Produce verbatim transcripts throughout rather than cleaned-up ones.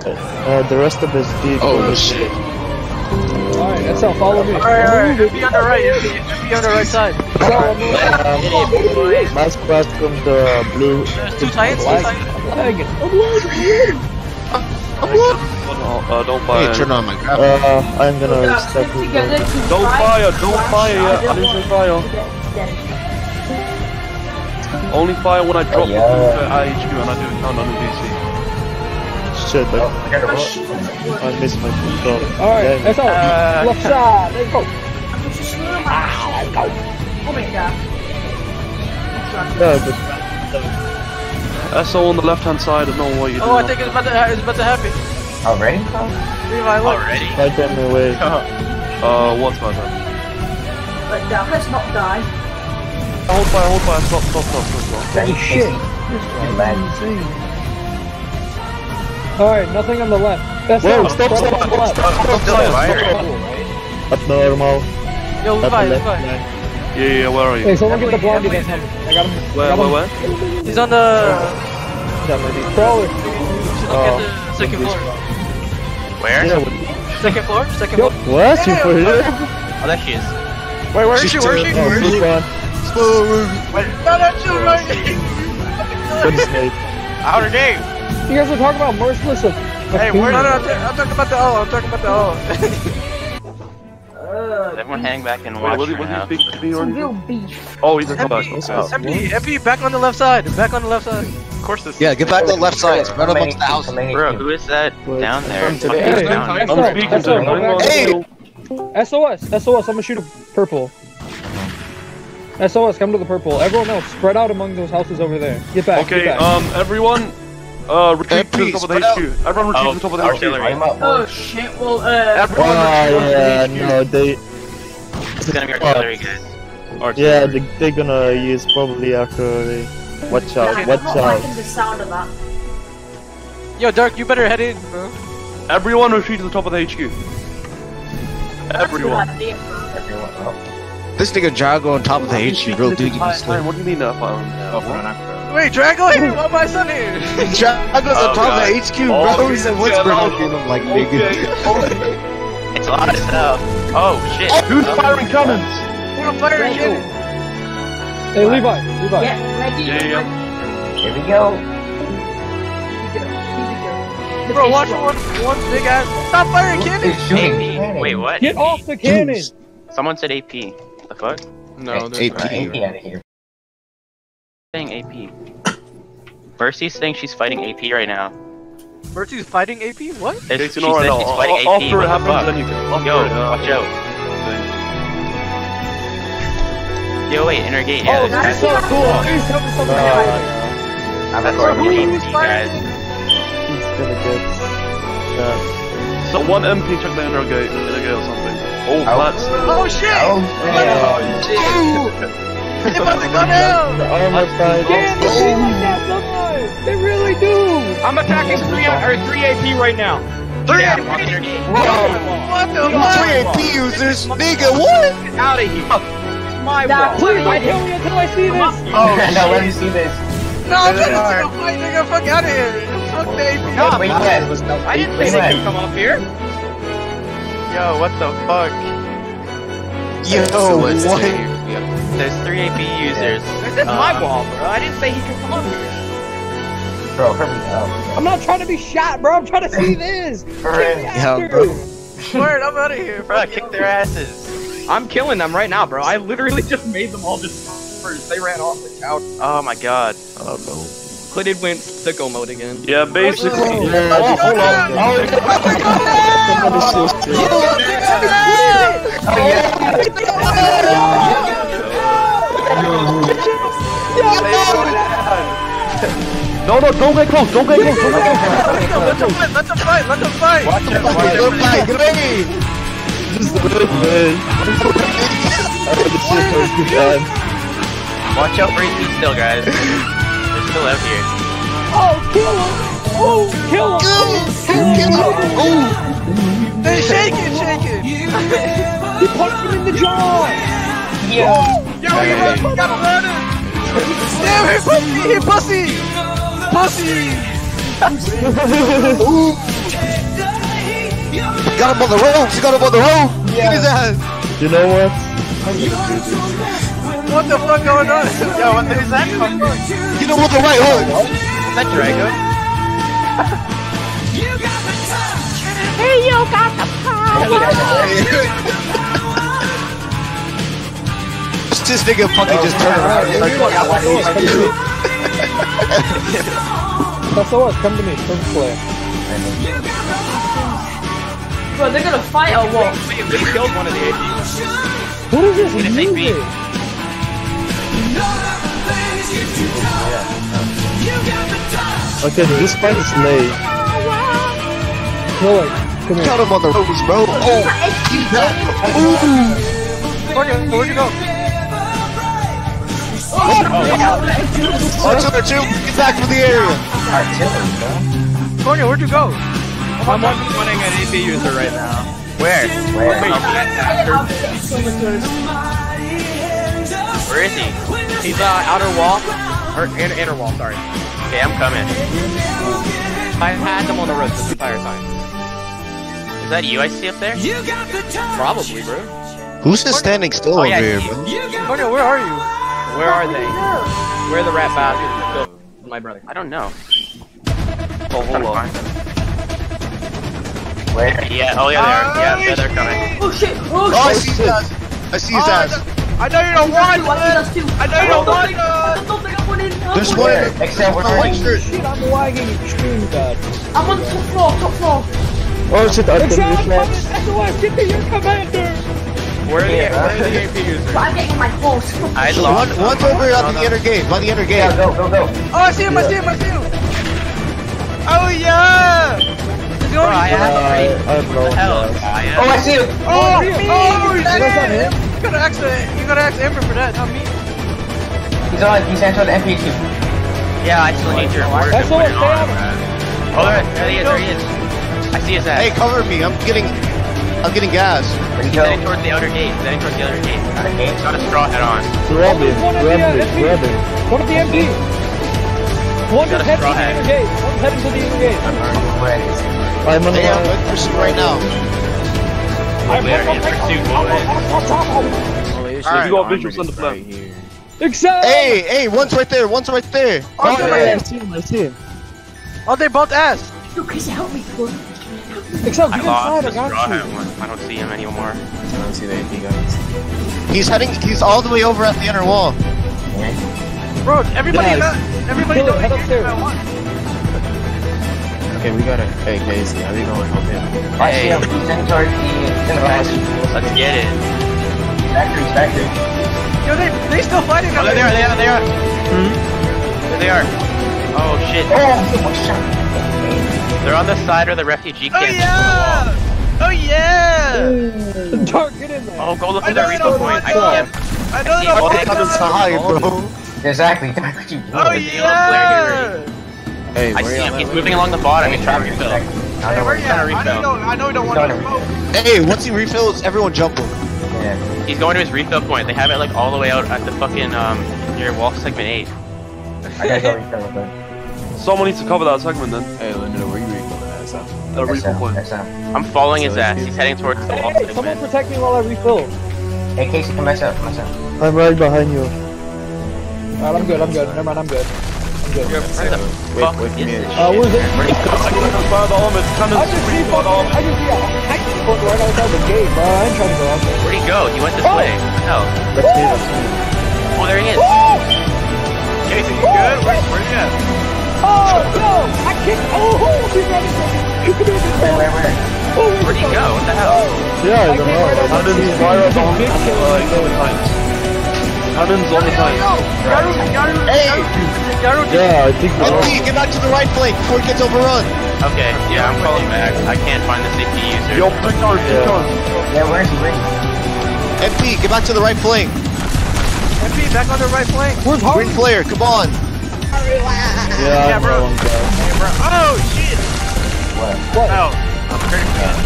Uh, the rest of his team. Oh shit. Alright, that's how, follow me. Alright, alright, be on the right, be, be on the right side. Um, Mask Blast from the blue. There's two titans, two titans. I'm lagging. I'm lagging. I'm what? Uh, don't fire. Hey, turn on my graphics. Uh, I'm gonna step with them. Don't fire, don't fire yet. I didn't say fire. Only fire when I drop yeah. the I H Q and I do a count on the V C. Shit, I, I missed my control. Alright, let's go. Uh, Left side, let's go. Ah, let's go. Yeah, but S O on the left hand side, I don't know what you're doing. Oh, I think it's about to, it's about to happen. Already? Levi, look. Already? right on my way. Uh, what's my turn? But now, let's not die. Hold fire, hold fire, stop, stop, stop, stop, stop. Holy shit. Alright, nothing on the left. That's Whoa, it. stop, stop, on the left. stop, stop, stop, Abnormal. Yo, Levi, At the left Levi. line. Yeah, yeah, where are you? Hey, someone get the blondie that's coming. I got him. Where, got where, him. where? He's on the... Crawler. Look at the second floor. Where? Yeah, Second floor? Second Yup. floor? what? You for here? Oh, there she is. Wait, where is she? Where is she? Oh, this one. Wait, no, that's you, right? Good snake. Outer game. You guys are talking about merciless of... Hey, where? No, no, I'm, I'm talking about the O. I'm talking about the O. Everyone hang back and Wait, watch was he, for was he now. speaking to me or Some anything? real beef. Oh, he's a come back. M P, M P, back on the left side. Back on the left side. Of course this Yeah, get back to the left side. Spread amongst the houses. Bro, who is that down there? Hey, Fucking hey, down there. I'm speaking to him. Hey! S O S, S O S, I'm gonna shoot a purple. S O S, come to the purple. Everyone else, spread out among those houses over there. Get back, Okay, get back. um, everyone, uh, retreat to the top of the spread H Q. Everyone retreat Oh, to the top of the H Q. artillery. Oh shit, well, uh... Everyone Oh, retreat yeah, to the H Q. no, they, It's gonna be artillery, guys. yeah, they, they're gonna use probably artillery. Watch out, I'm watch not out. liking the sound of that. Yo, Dark, you better head in, bro. Everyone retreat to the top of the H Q. Everyone. This nigga Jago on top of the H Q, real dude, you Fine, can fine, what do you mean that fire? Wait, Drago, hey, why my son here? Jago's on Oh, top of God. the H Q, Oh, bro. He said, what's yeah, going no. on? I'm like, nigga. It's a lot of stuff. Oh, shit. Who's firing cannons? We're on fire again. Hey, Levi, Levi. Get ready. Yeah, yeah. Here we go. Bro, watch one, one big ass. Stop firing cannons. A P. Wait, what? Get off the cannon! Someone said A P. The fuck? No, A P. Saying A P. Mercy's saying she's fighting A P right now. Mercy's fighting A P? What? There's- It's She no, said no, she's fighting A P. after What it the happens, fuck? then you can. After Yo, it, uh, watch out. Yo, wait, inner gate. Yeah, Oh, there's that's guys. so cool! Please tell me something Uh, else. That's So our who A is P, fighting? guys. He's gonna get that. So one M P check the inner gate, inner gate or something. Oh, that's. Oh shit! Oh, It's about to go down! The armor side. Yeah, they feel like that sometimes! They really do! I'm attacking three or three A P right now. Three yeah, on inner gate. What the You fuck? three A P users, nigga, what? Get out of here. It's my That- wall. Please don't kill me until I see this! Oh, no, let me see this. No, I'm trying to take a fight, nigga. Fuck out of here. Fuck the A P. Stop. Wait, I didn't say they could come up here. Yo, what the fuck? Yo, what? There's three A P users. This is my Um, wall, bro. I didn't say he could come up here. Bro, hurry up. I'm not trying to be shot, bro. I'm trying to see this. Hurry. Yeah, bro. Word, I'm out of here. Bro, kick their asses. I'm killing them right now, bro. I literally just made them all just first. They ran off the couch. Oh my god. Oh no. Clitted went sicko mode again. Yeah, basically. Yeah, Oh, hold on. No, no, don't get close, don't get close, don't get close. Let them fight, let them fight, let them fight. Watch out, watch out. Good fight, good fight. this is the good man. Watch out for A P still, guys. They're still out here. Oh, kill him! Oh, kill him! Oh, Hey, shake it, shake it. he punched him in the jaw! Yo, you run, you gotta run it. Damn, he pussy, he pussy. Pussy. Got him on the ropes. Got him on the rope. Get his ass. You know what? What the fuck going on? Yo, what the is that from? Get him with the right hook. Is that Drago? This nigga fucking just turned around. He's like, fuck, I want to S O S, come to me, first player. Bro, they're gonna fight or what? We, we killed one of the A Ps. What is this? It's Music? A P. Okay, this fight is late. Kill it. Come here. Got him on the ropes, bro. Oh, Fucking, where'd you go? watch out, Chill. Get back from the area. Sonya, where'd you go? I'm running an A P user right now. Where? Where? Where is he? He's uh outer wall, or inner, inner wall. Sorry. Okay, I'm coming. I had him on the road this entire time. Is that you I see up there? Probably, bro. Who's just standing still Oh, over yeah, here, he- bro? Sonya, where are you? Where are they? Where are the rat bastards that killed my brother? I don't know. Oh, hold on. Where? Yeah, oh yeah, they are. Yeah, yeah, they're coming. Oh shit! Oh Oh, I shit! see his ass. I see his Oh, ass. I know you don't want I see us too. I know you don't want I don't think I want in. There's one in the Except on for the white shirt. Shit, I'm lagging extremely bad. I'm on top floor, top floor. Oh shit, I Except can I'm reflex. S O S, get to your commander! Where are the, where are the A P users? But I'm getting my horse. I One, lost. one's over on the inner gate. By the inner gate. Yeah, go, go, go. Oh, I see him, I see him, I see him! Oh yeah! He's Bro, I going have Uh, three. I have no Hell, idea. I am. Oh, I see him. Oh, oh, That's not him. shit! You gotta ask the, you gotta ask Ember for that, not me. He's on, he's answering the M P two. Yeah, I still need your word to That's put all, it stay on. on. Oh, there, there he is, there he is. I see his ass. Hey, cover me. I'm getting, I'm getting gas. Where'd he He's go? heading towards the outer gate. He's heading towards the outer gate. Out of game. He's got a straw hat on. Grab him, One of the, grab uh, him, M P. grab him. One of the M P. One Got just a heading to straw the hat. inner gate. One's heading to the inner gate. Where is he? I'm on the Hey, I'm line. with pursuit right now. I'm There he is, pursuit, boys. You got visuals on the plan. Except. Hey, hey, one's right there. One's right there. Oh, yeah, yeah, yeah. I see him, I see him. Oh, they both asked. Yo, Chris, help me, bro. Except I get lost inside, the I straw got hat you. one. I don't see him anymore. He's heading. He's all the way over at the inner wall. Bro, everybody, Guys. got, everybody Kill it, knows head the upstairs. game at once. Okay, we gotta. Hey, Casey, how you gonna help him? I see him. He's in towards the, he's in the Guys, house. let's get it. Factory, factory. Yo, they, they still fighting. Oh, there they are, they are, they are. There they are. Oh shit. Oh, someone shot me. They're on the side of the refugee Oh camp. yeah! Oh yeah! Dark, get in there. Oh, go look I at that know you refill don't point. want I that. can't. I know they Oh, don't they want come that. Hi, bro. Exactly. What you doing? Oh There's a yellow yeah! Hey, I where see y'all him. at He's right moving now? along the bottom. He's trying to refill. I Hey, know where where you he's at? trying to I know you don't, I know you don't want He's to trying smoke. Hey, once he refills, everyone jump him. Yeah. He's going to his refill point. They have it like all the way out at the fucking um near wall segment eight. I gotta go refill real quick. Someone needs to cover that segment then. Hey, Linda, where you reading that ass out? That refill S M, point. S M. I'm following his ass. He's heading towards the wall Hey, someone segment. protect me while I refill. Hey, Casey, come mess up, come mess up. I'm right behind you. Alright, I'm good, I'm good. Never mind, I'm good. I'm good. Where the Wait, fuck wait for is me. this Uh, where's shit? it? Where'd he go? Fire the element. I Cannons just see free fire the fucking, I element. just see a hacking foot right outside the gate, bro. I ain't trying to go out there. Where'd he go? He went this Oh. way. No. That's me, that's me. Oh, there he is. Casey, you good? Where, where you at? Oh, no! I kicked. Oh, he's running from me. Come here, Where, where, where? Oh, Where'd he go? What the hell? Yeah, I don't know. I Cannons don't see fire him. the element. Uh, all the time. Cannons all the time. Yaru, Yaru, Hey! Yaru, Yeah, I think we're N P, get back to the right flank before he gets overrun. Okay, yeah, I'm calling back. I can't find the safety user. Yo, pick on, pick on. Yeah, where is he? Where is he? N P, get back to the right flank. M P, back on the right flank. Where's Green Harvey? player, come on. Yeah, Yeah, bro. no one cares. Hey, bro. Oh, shit! What? What? Oh, I'm hurting again.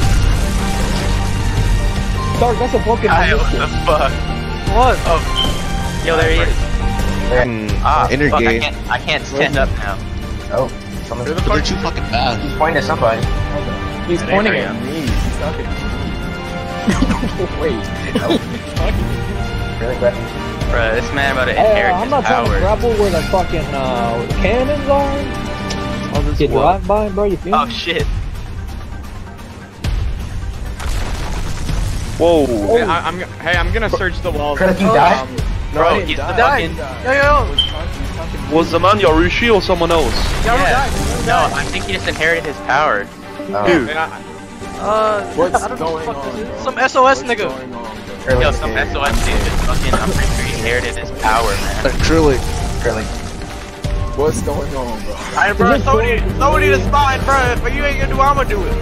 Dark, that's a broken Hi, what position. the fuck? What? Oh, yo, there he is. Where? Ah, Inner fuck, I gate. can't, I can't stand up now. Oh, someone's But they're too fucking bad. he's pointing at somebody. He's There pointing we at go. me. talking to Wait. Really quick. Bruh, this man about to Hey, inherit uh, I'm his not trying to powers. grapple where the fucking uh, where the cannons are. Oh, this Get what? drive by, bro. You feel Oh me? shit. Whoa. Hey, I, I'm, hey, I'm gonna search the walls. Credit, you died? Um, Bro, he's the fucking... Yo, yo, Was the man Yarushi or someone else? yo, Yeah. died. No, I think he just inherited his power. Oh. Who? Uh, What's I don't know going what the fuck on? this is. Some S O S nigga. Going on, bro? Curly. Yo, some S O S dude just fucking... I'm pretty sure he inherited his power, man. Acrylic. Curly. What's going on, bro? Alright, bro, somebody, somebody to spine, bro. If you ain't gonna do, I'ma do it.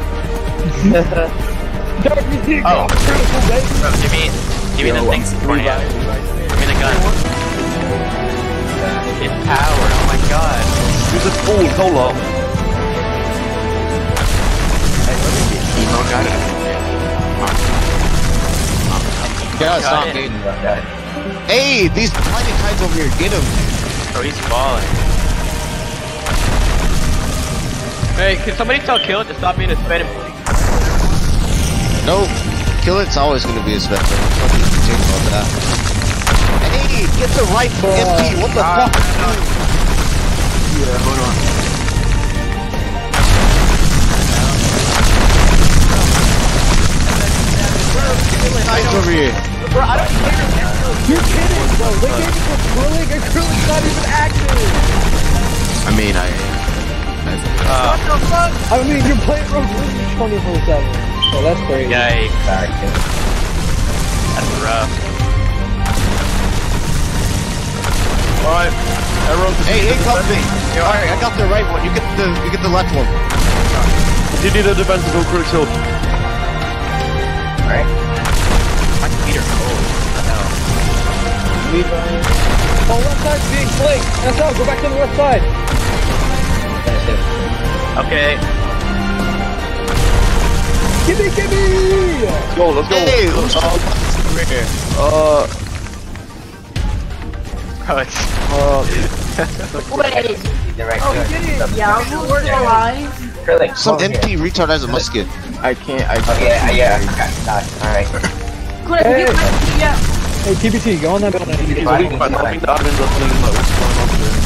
Dark music. Oh. Critical, baby. Bro, give me... Give me the thing, Cornea. Give me the gun. His power, oh my god. Who's a fool? Hold up. Emo got it. Yeah, Got stop, it. dude. Hey, these blinding kites over here, get him. Bro, he's falling. Hey, can somebody tell Kill to stop being a sped and bully? No, kill it's always gonna be a spectre. Fucking think about that. Hey, get the right M P. What the fuck? Yeah, hold on. Kites over here. You're kidding, bro. They gave it to Acrylic. Acrylic's not even active. I mean, I. Uh, I mean, you're playing Rogue League twenty-four seven. So that's crazy. yikes. Sorry, kid. That's rough. Alright. Everyone. Hey, hey, company. Alright, I got the right one. You get the you get the left one. You need a defensive go Critics Hill. Alright. My feet are cold. What the hell? Oh, left side's being flanked. That's all. Go back to the left side. Finish it. Okay. Gimme, gimme. Let's go, let's go. Hey, who's uh, over here? uh, Bro, it's... uh, Wait. Direct. Oh, you did it. Yeah, I'm alive. Curly. Some M P retard has a musket. I can't. I Oh, yeah, yeah. Alright. Could I get my yeah. Hey, T B T, go on that building. he's weak, but I think the admin's listening to what's going on here.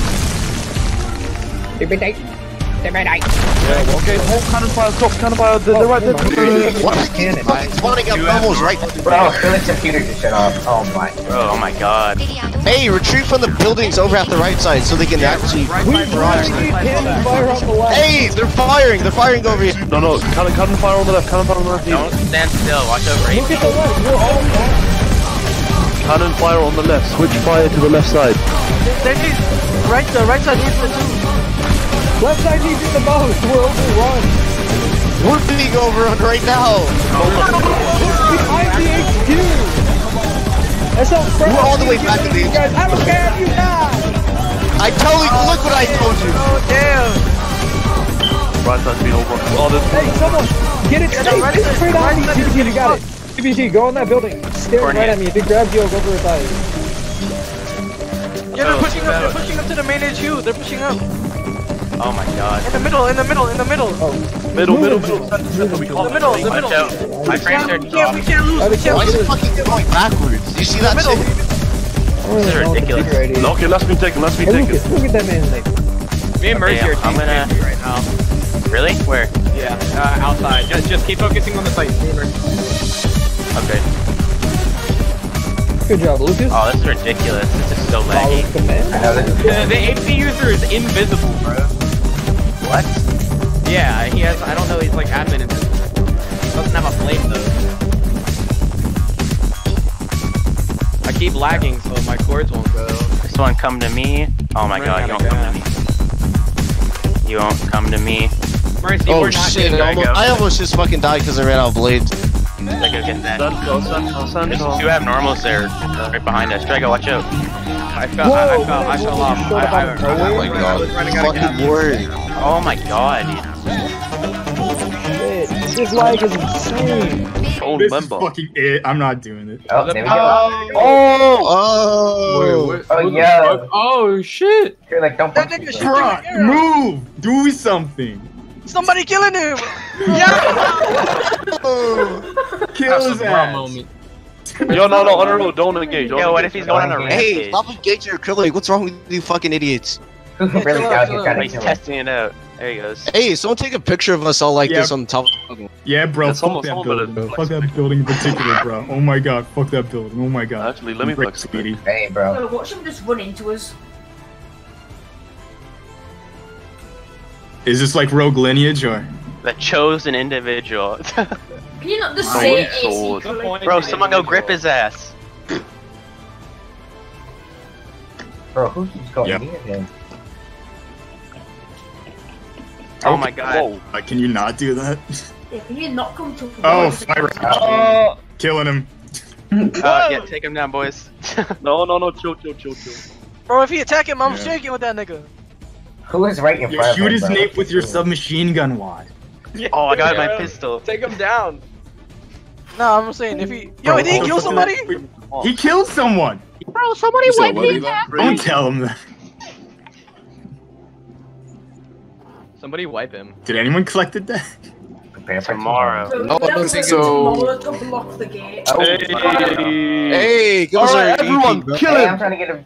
T B T. T B T. Yeah, okay, hold cannon fire, top cannon fire, they're, they're right there. What? Cannon. Spawning up almost right. Bro, Curly's computer just shut off. Oh my. Bro, oh my god. Hey, retreat from the buildings over at the right side so they can actually barrage. Cannon fire on the left. Hey, they're firing. They're firing over here. No, no, cannon, cannon fire on the left, cannon fire on the left. Don't stand still. Watch over Look eight. at the left. We're all down. Cannon fire on the left, switch fire to the left side. Right, the right side needs the two. Left side needs it the most. We're overrun. We're being overrun right now. Behind the H Q. That's all. We're all the way back to the H Q. Guys, I don't care if you die. I totally look what I told you. Oh damn. Right side's been over. Oh, there's Hey, someone get it straight. Get it straight on me. T B T, you got it. T B T, go on that building. Stare right at me. If it grabs you, I'll go for his eyes. Yeah, they're pushing up. They're pushing up to the main H Q. They're pushing up. Oh my god. In the middle. In the middle. In the middle. middle, middle, middle, center, center, we can't. The middle. The middle. Watch out. My frames are We can't. We can't lose. We can't Why is lose. it fucking going backwards? You see that Middle. shit? This is ridiculous. No, okay, let's be taken, let's be Hey, taken. Lucas, look at that man's name. Me and Mercy Okay, are I'm team gonna- fifty right now. Really? Where? Yeah. Uh, outside. Just, just keep focusing on the site. Me and Mercy. Okay. Good job, Lucas. Oh, this is ridiculous. This is so Follow laggy. command. I know this is The, the H P user is invisible, bro. What? Yeah, he has. I don't know. He's like admin invisible. Doesn't have a flame though. I keep lagging, so my cords won't go. This one come to me. Oh my I'm god, you won't running come out to me. You won't come to me. Mercy, Oh we're not shit! getting I There you almost, go. I almost just fucking died because I ran out of blades. Drago, get that. Central, central, There's central. two abnormals there, right behind us. Drago, watch out. I fell. I, I fell. I fell off. I, I, I, Oh my god! running out of gas. Fucking word. Oh my god. Shit, this lag is insane. Oh, This is member. fucking it. I'm not doing it. Oh, there we go. Oh! Wait, Oh, yeah. Oh shit! You're like, don't That punch me. nigga bro. shot. Bruh, move! Do something! Somebody killing him! Yeah! Kill his ass. moment. Yo, no, no, on the road, don't engage. Don't Yo, what if engage. he's going on a Hey, rampage? stop engaging acrylic. What's wrong with you fucking idiots? Who really doubts you're trying to He's kill him? testing it out. There he goes. Hey, someone take a picture of us all like Yeah. this on top. of the Yeah, bro. Yeah, fuck someone- that someone building. better Fuck flex that picture. building in particular, bro. Oh my god. Fuck that building. Oh my god. Actually, let me Break flex. Speedy. Hey, bro. Well, watch him just run into us. Is this like Rogue Lineage or? The chosen individual. Can you not just Oh, say he's it sold. secretly? Bro, someone go grip his ass. Bro, who keeps going Yeah. near him? Oh my god. Whoa. Uh, can you not do that? Yeah, can you not come to Oh, fire! Uh, Killing him. Uh, yeah, take him down, boys. No, no, no, chill, chill, chill, chill. Bro, if he attack him, I'm Yeah. shaking with that nigga. Who is right in You front of him? shoot his bro? nape with your submachine gun wad. Oh, I got my pistol. Take him down. Nah, I'm saying if he. Yo, Bro, did he oh, kill fuck somebody? that. He killed someone. Bro, somebody So wipe what, his Levi? ass. Don't tell him that. Somebody wipe him. Did anyone collect it that? Prepare for Tomorrow. No, I don't think so. Tomorrow to block the gate. Oh, Hey, Hey, give us Alright, our E P, everyone, bro. kill Hey, him. I'm trying to get a